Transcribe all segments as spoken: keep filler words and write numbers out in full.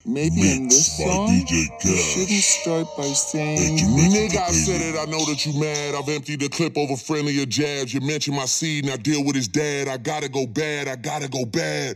Maybe in this song, you shouldn't start by saying, Nigga, I said it, I know that you mad. I've emptied the clip over friendlier jabs. You mentioned my seed, now deal with his dad. I gotta go bad, I gotta go bad.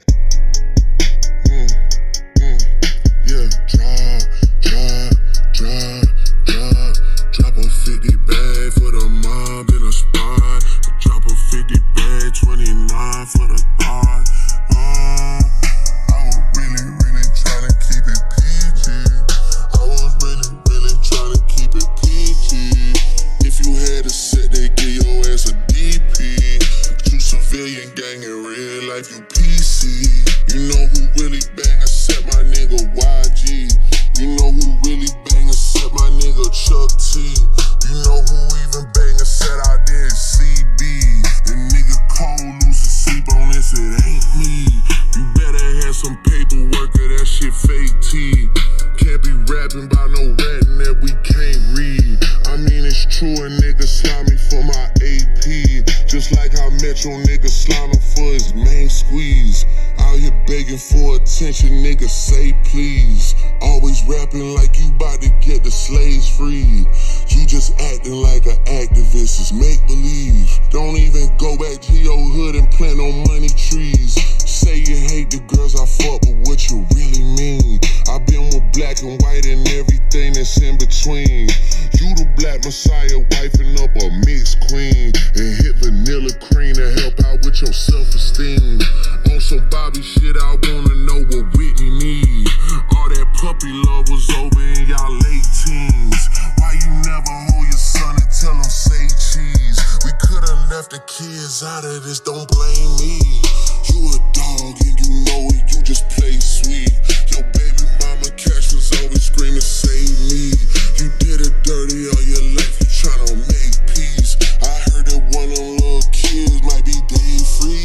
Mm, mm, yeah, drive, drive, drive, drive. Drop a fifty bag for the mob in a spot. Drop a fifty bag, twenty-nine for the thought. Uh, I was really, really trying to keep it P G. I was really, really trying to keep it P G. If you had a set, they give your ass a D P. You civilian gang in real life, you P C. You know who really bang except my nigga Y G. You know who really bang except my nigga Chuck T. You know who even bang except out there C B. And nigga cold losing sleep on this, it ain't me. You better have some paperwork or that shit fake T. Can't be rapping by no ratting that we can't read. I mean it's true, a nigga slime me for my A P. Just like how Metro nigga slime him for his main squeeze. Out here begging for attention, nigga say please. Always rapping like you bout to get the slaves freed. You just acting like an activist, it's make believe. Don't even go back to your hood and plant no money trees. Say you hate the girls I fuck, but what you really mean? I've been with black and white and everything that's in between. You the black messiah, wifing up a mixed queen. And hit vanilla cream to help out with your self-esteem. On some Bobby shit, I wanna know what Whitney need. All that puppy love was over in y'all late teens. Why you never hold your son and tell him say cheese? We could've left the kids out of this, don't blame me. You a dog and you know it, you just play sweet. Your baby mama cash was always screaming, save me. You did it dirty all your life, you tryna make peace. I heard that one of them little kids might be day free.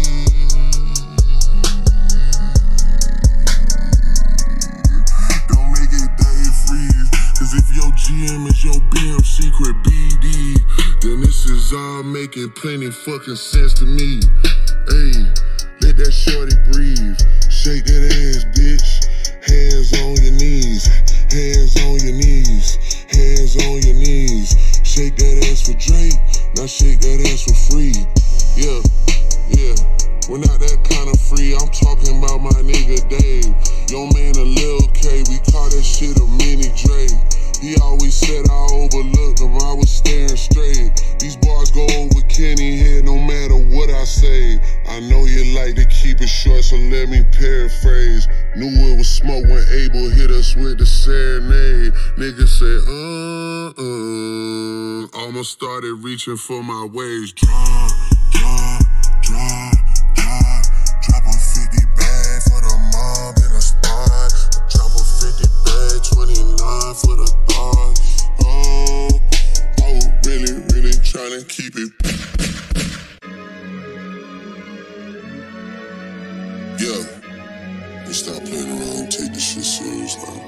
Don't make it day free. Cause if your G M is your B M secret B D, then this is all making plenty fucking sense to me. Hey, let that shorty breathe. Shake that ass, bitch. Hands on your knees. Hands on your knees. Hands on your knees. Shake that ass for Drake. Now shake that ass for free. Yeah, yeah. We're not that kind of free. I'm talking about my nigga Dave. Your man a Lil K. We call that shit a mini Drake. He always said I overlooked him, I was staring straight. These bars go over Kenny head no matter what I say. I know you like to keep it short, so let me paraphrase. Knew it was smoke when Abel hit us with the serenade. Niggas said, uh-uh. Almost started reaching for my ways. Drop, drop, drop, drop. Drop a fifty bag for the mob in a spot. Drop a fifty bag, twenty-nine for the thought. Oh, I was really, really trying to keep it. Yeah, let's stop playing around and take this shit serious now.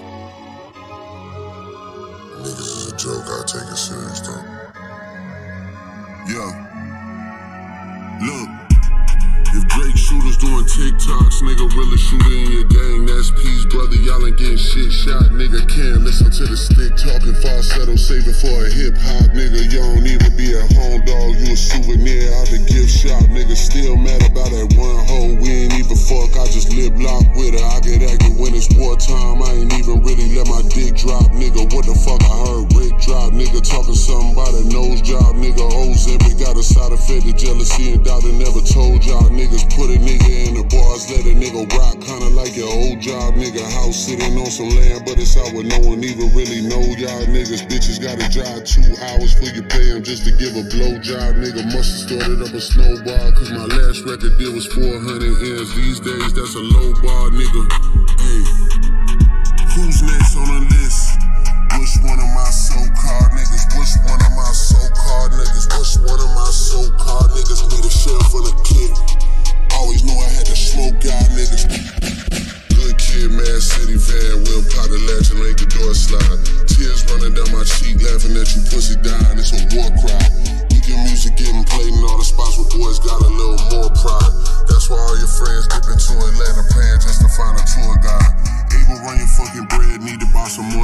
Niggas is a joke, I'll take it serious though. Yeah, look. If Drake shooters doing TikToks, nigga really shooting in your gang, that's peace, brother. Y'all ain't getting shit shot, nigga. Can't listen to the stick talking falsetto, saving for a hip hop, nigga. You don't even be a home dog, you a souvenir out the gift shop, nigga. Still mad about that one hoe, we ain't even fuck, I just lip lock with her. I get active when it's wartime, I ain't even really let my dick drop, nigga. What the fuck, I heard Rick drop, nigga. Talking something about a nose job, nigga. Ozempic got a side effect of jealousy and doubt and never told y'all, nigga. Niggas put a nigga in the bars, let a nigga rock, kinda like your old job, nigga. House sitting on some land, but it's out where no one even really know y'all niggas. Bitches gotta drive two hours for you pay them just to give a blow job, nigga. Must've started up a snowball, cause my last record deal was four hundred M's. These days, that's a low bar, nigga. Hey, who's next on the list? Which one of my so-called niggas? Which one of my so-called niggas? Which one of my so-called niggas need a sheriff for the clip? Always knew I had to smoke y'all niggas. Good kid, Mad City van, we'll pop the latch and make the door slide. Tears running down my cheek, laughing at you pussy dying, it's a war cry. Weekend music getting played in all the spots where boys got a little more pride. That's why all your friends dip into Atlanta paying just to find a tour guide. Able run your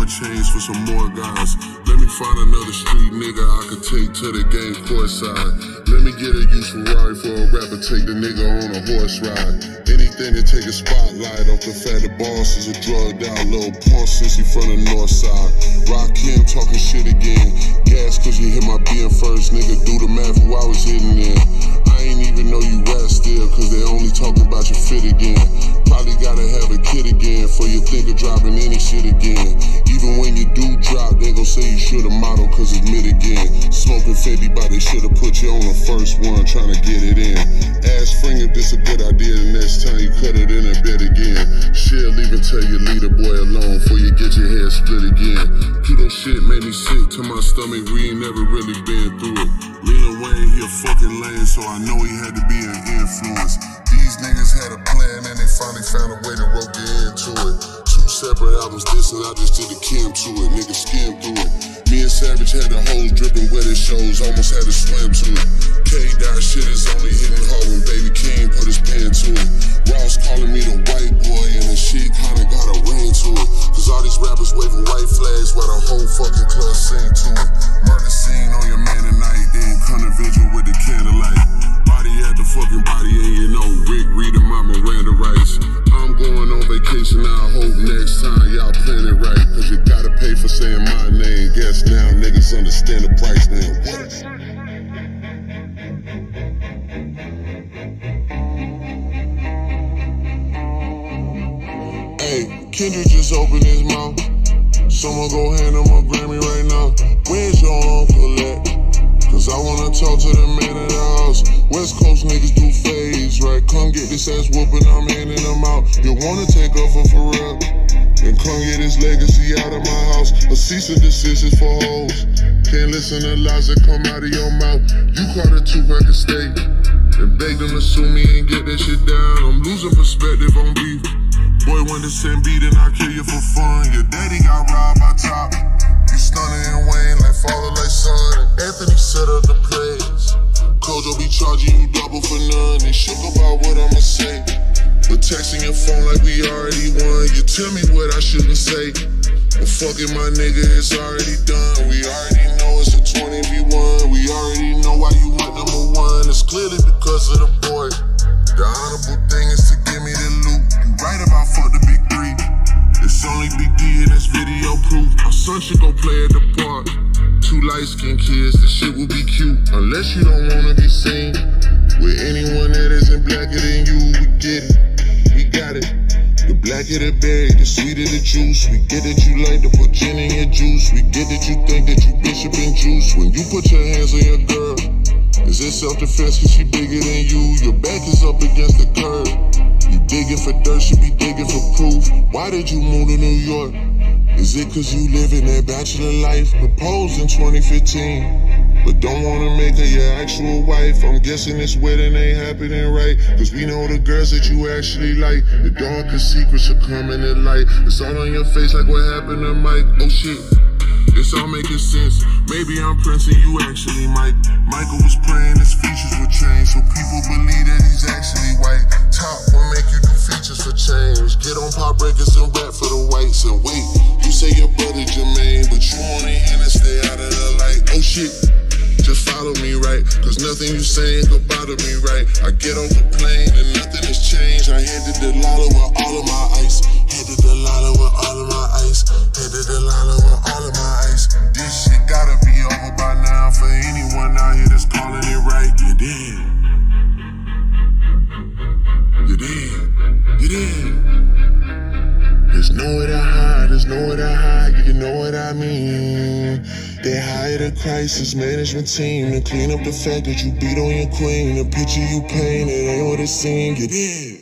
chains for some more guys. Let me find another street nigga I could take to the game courtside. Let me get a useful ride for a rapper, take the nigga on a horse ride. Anything to take a spotlight off the fact the boss is a drugged out little punk sissy from the north side. Rakim talking shit again. Gas cause you hit my being first, nigga. Do the math who I was hitting in. I ain't even know you rap still, cause they only talking about your fit again. Probably gotta have a kid again for you think of dropping any shit again. Even when you do drop, they gon' say you should've modeled cause it's mid again. Smoking Fendi, but they should've put you on the first one trying to get it in. Ask Fring if this a good idea, the next time you cut it in a bed again. She'll even tell you leave the boy alone before you get your hair split again. Kudo shit made me sick to my stomach, we ain't never really been through it. Lil Wayne, he a fucking lame, so I know he had to be an influence. These niggas had a plan and they finally found a way to rope you into it. Two separate albums, this and I just did a Kim to it, niggas skim through it. Me and Savage had the hoes dripping wet as shows, almost had to swim to it. K-Dot shit is only hitting hard when Baby King put his pen to it. Ross calling me the white boy and the shit kinda got a ring to it. Cause all these rappers waving white flags while the whole fucking club sing to it. Murder scene on your man tonight, then come to vigil with the candlelight. Body at the fucking body and you know Rick reading my Miranda rights. I'm going on vacation, I hope next time y'all plan it right. Cause you gotta pay for saying my name. Guess now niggas understand the price now. What? Hey, Kendrick just opened his mouth. Someone go hand him a Grammy right now. Where's your uncle at? Cause I wanna talk to the man in the house. West Coast niggas do phase, right? Come get this ass whooping, I'm handing them out. You wanna take off for for real? And come get his legacy out of my house. A cease and desist is for hoes. Can't listen to lies that come out of your mouth. You caught a two-record state and begged them to sue me and get that shit down. I'm losing perspective on beef. Boy, when the same beat and I kill you for fun. Your daddy got robbed by Top. You stunning and Wayne like father, like son. And Anthony set up the plays. Kojo be charging you double for none. They shook about what I'ma say. But texting your phone like we already won. You tell me what I shouldn't say. But fucking my nigga, it's already done. We already know it's a twenty v one. We already know why you went number one. It's clearly because of the boy. The honorable thing is to give me the loot. You right about fuck the big three. It's only Big D and it's video proof. Our son should go play at the park. Two light-skinned kids, the shit will be cute. Unless you don't wanna be seen with anyone that isn't blacker than you. We get it, we got it. The blacker the berry, the sweeter the juice. We get that you like to put gin in your juice. We get that you think that you bishop in juice. When you put your hands on your girl, is it self-defense cause she bigger than you? Your back is up against the curb. You digging for dirt, she be digging for proof. Why did you move to New York? Is it cause you living that bachelor life? Proposed in twenty fifteen, but don't wanna make her your actual wife. I'm guessing this wedding ain't happening right, cause we know the girls that you actually like. The darkest secrets are coming to light. It's all on your face like what happened to Mike. Oh shit, it's all making sense. Maybe I'm Prince and you actually Mike. Michael was praying his features would change, so people believe that he's actually white. Top will make you do features for change. Get on pop records and rap for the whites. And wait, you say your brother Jermaine, but you only him to stay out of the light. Oh shit, just follow me right, cause nothing you saying could bother me right. I get off the plane and nothing has changed. I handed the Lala with all of my ice. Handed the Lala with all of my ice. Handed the Lala with all of my ice. This shit gotta be over by now for anyone out here that's calling it right. You did. You did. You did. There's nowhere to hide, there's nowhere to hide, you know what I mean. They hired a crisis management team to clean up the fact that you beat on your queen. The picture you painted ain't what it seemed. You did.